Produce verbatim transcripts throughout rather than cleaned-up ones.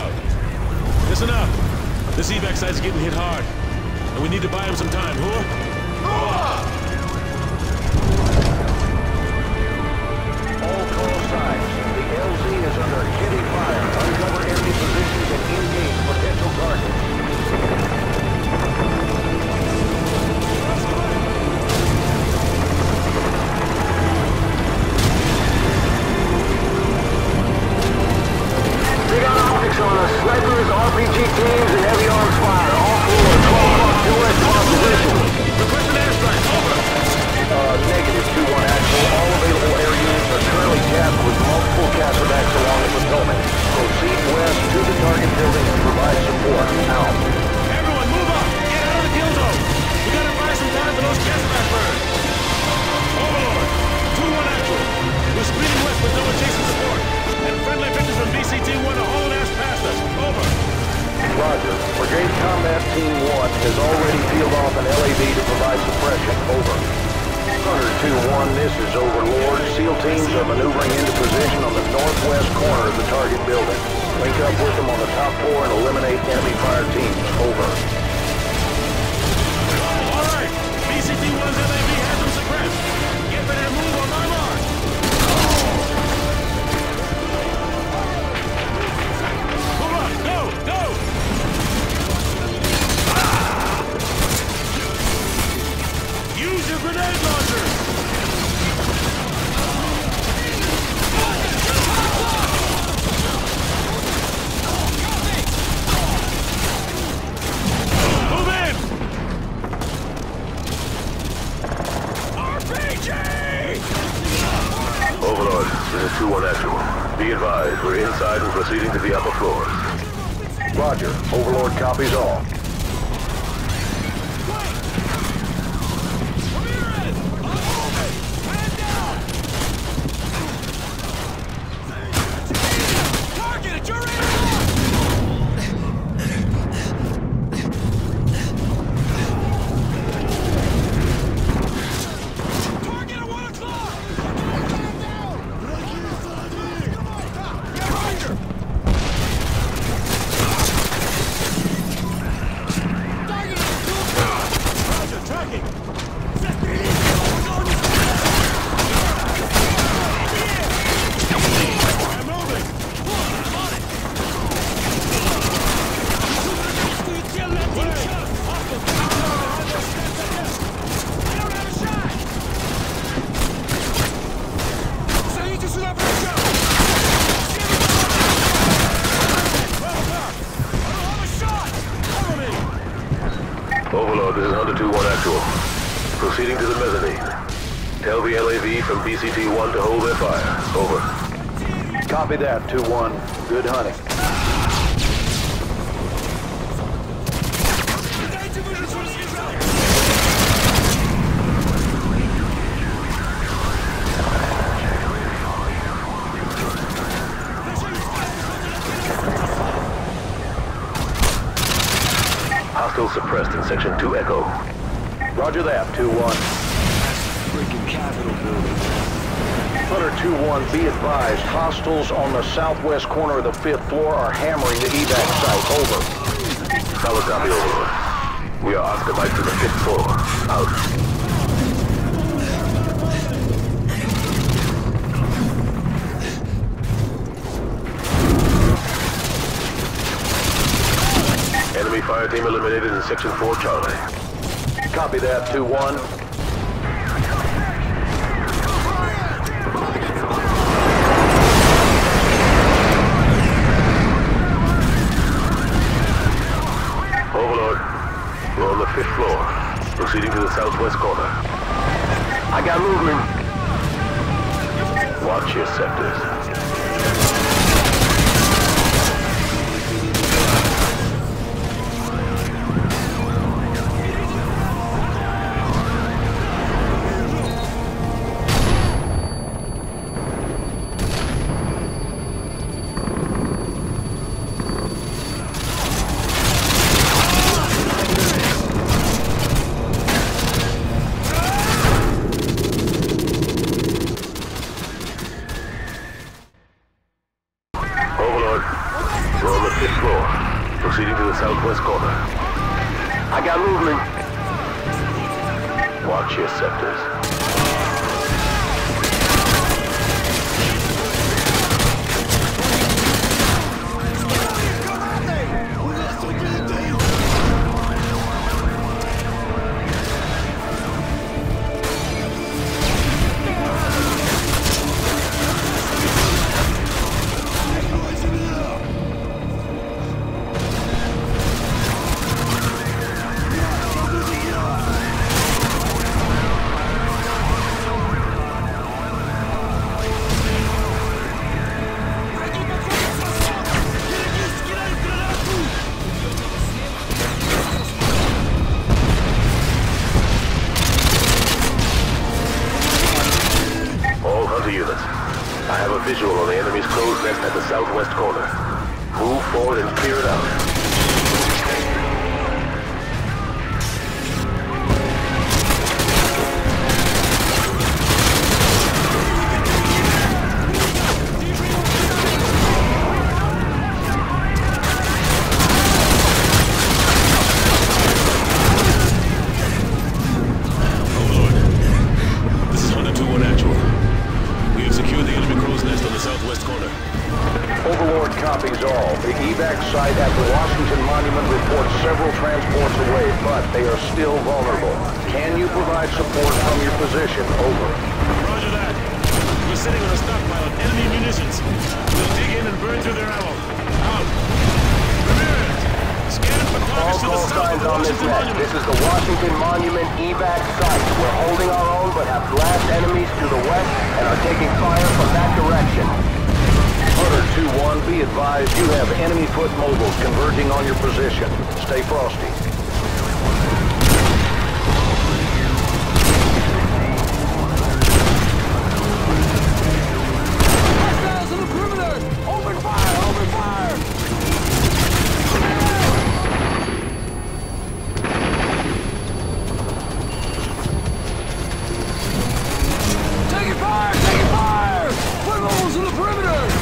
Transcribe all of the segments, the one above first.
out. Listen up. This evac site's getting hit hard, and we need to buy him some time. Whoa? All call signs. The L Z is under heavy fire. Uncover enemy positions and engage potential targets. We got optics on us. Snipers, R P G teams, and heavy arms fire. All four are twelve o'clock to west to our position. Request an airstrike. Over. Uh, negative two one actual. All available air units are currently tapped with multiple Casabacks along the Potomac. Proceed west to the target building and provide support. Out. Everyone, move up. Get out of the kill zone. We gotta buy some time for those Casaback birds. Overlord. two one actual. We're speeding west with no adjacent support. And friendly victors from B C T one are hauling ass past us. Over. Roger. Brigade Combat Team one has already peeled off an L A V to provide suppression. Over. Hunter two one, this is Overlord. SEAL teams are maneuvering into position on the northwest corner of the target building. Link up with them on the top floor and eliminate enemy fire teams. Over. All right. B C T one's L A V has them suppressed. Get ready to move on my mark. Move up. Go. Go. Use your grenade launchers! Move in! R P G! Overlord, this is two one actual. Be advised, we're inside and proceeding to the upper floors. Roger. Overlord copies all. Overlord, this is Hunter two one actual. Proceeding to the mezzanine. Tell the L A V from B C T one to hold their fire. Over. Copy that, two one. Good hunting. Hostile suppressed in Section two Echo. Roger that, two one. Freaking Capitol building. Hunter two one, be advised, hostiles on the southwest corner of the fifth floor are hammering the evac site. Over. Solid copy, Overlord. We are optimized to the fifth floor. Out. Enemy fire team eliminated in Section four Charlie. Copy that, two one. Overlord, we're on the fifth floor, proceeding to the southwest corner. I got movement. Watch your sectors. four. Proceeding to the southwest corner. I got movement. Watch your sectors. Units. I have a visual on the enemy's crow's nest at the southwest corner. Move forward and clear it out. Copies all. The evac site at the Washington Monument reports several transports away, but they are still vulnerable. Can you provide support from your position? Over. Roger that. We're sitting on a stockpile of enemy munitions. We'll dig in and burn through their ammo. Out. Ramirez, scan for targets to the south of the Washington Monument. This is the Washington Monument evac site. We're holding our own, but have blast enemies to the west and are taking fire from that direction. Hunter two one, be advised you have enemy foot mobiles converging on your position. Stay frosty. Hostiles on the perimeter! Open fire! Open fire! Taking fire! Taking fire! Foot mobiles on the perimeter!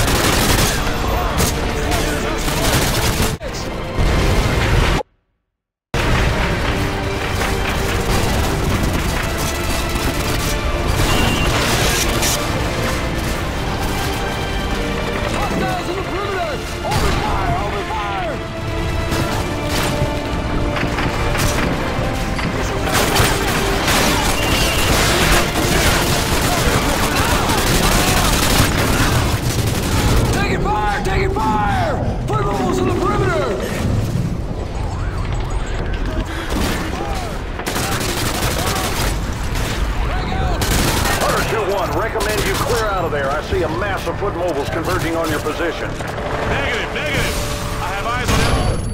Recommend you clear out of there. I see a mass of foot mobiles converging on your position. Negative, negative. I have eyes on them.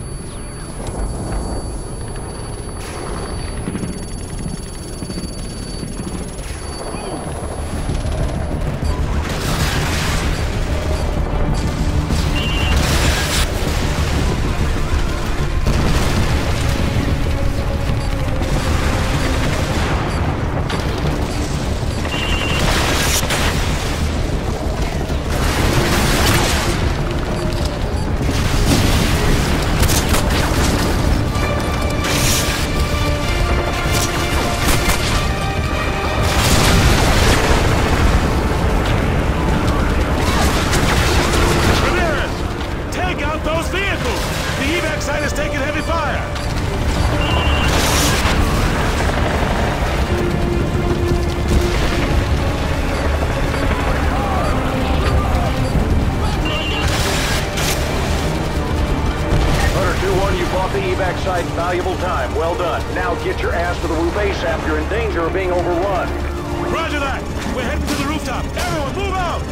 Site valuable time. Well done. Now get your ass to the roof ASAP. You're in danger of being overrun. Roger that. We're heading to the rooftop. Everyone, move out!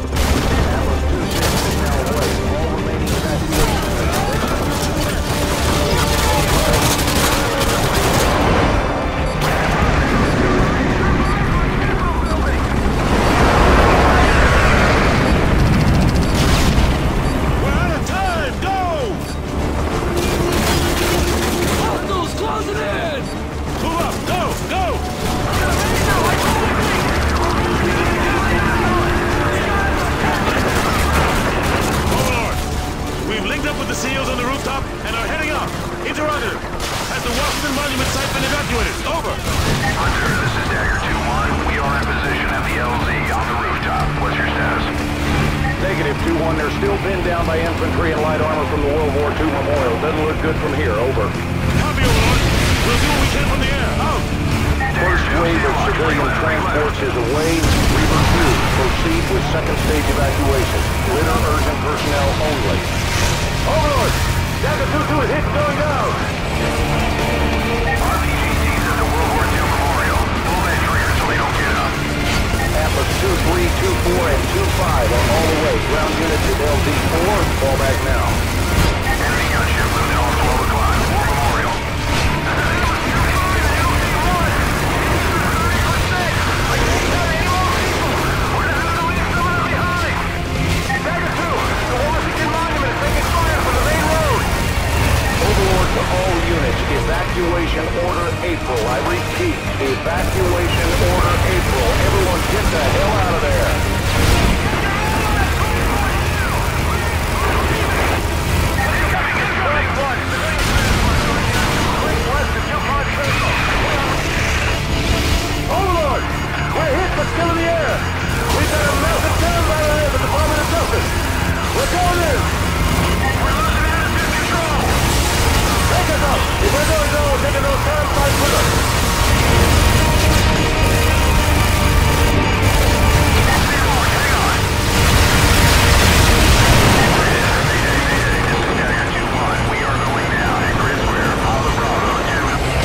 We're out of time. Go! Close it in! Move up! Go! Go! Overlord! We've linked SEALs on the rooftop and are heading up. Interrogative. Has the Washington Monument site been evacuated? Over. Hunter, this is Dagger two one. We are in position at the L Z on the rooftop. What's your status? Negative two one. They're still pinned down by infantry and light armor from the World War Two memorial. Doesn't look good from here. Over. Copy, Overlord. We'll do what we can from the air. Out. First wave of civilian transports is away. Reaver two, proceed with second stage evacuation. Litter urgent personnel only. Overlord! Dagger two two is hit and going down. R P G Ts at the World War Two memorial. Pull that trigger so they don't get up. Atlas two three, two four, and two five are all the way. Ground units at L Z four. Fall back now. Enemy gunship moving off twelve o'clock. War memorial. Overlord to all units, evacuation order April. I repeat, evacuation order April. Everyone get the hell out of there. Overlord! We're hit but still in the air. We've got a massive turn right ahead of the Department of Justice. We're going in. Take us up! If we're going to, we're taking those time fights with us! Hang on! This is Dagger two one. We are going down at Chris Square. Papa Bravo two.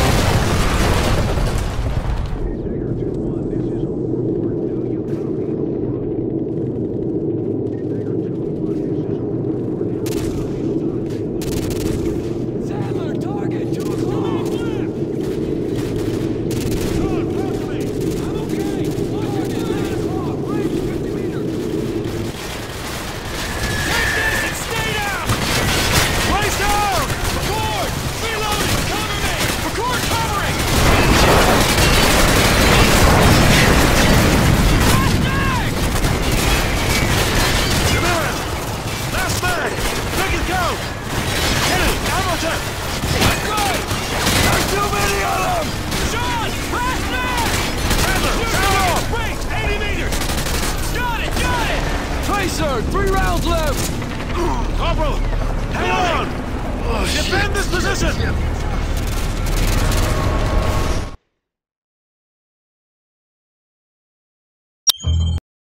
Dagger two one, this is Overlord. Do you copy? Dagger two one, this is Overlord. Sadler, target, two o'clock. Good, pass me. I'm okay. Target, nine o'clock. Range fifty meters. Take this and stay down! Place down! Record! Reloading! Cover me! Record covering! Flashbang! Demand! Last mag! Take it go! Kennedy, ammo check! I'm good! There's too many of them! Sean! Flashbang! Sadler, sound off! Range, eighty meters! Got it! Got it! Tracer! Three rounds left! Corporal, hang on! Defend this position!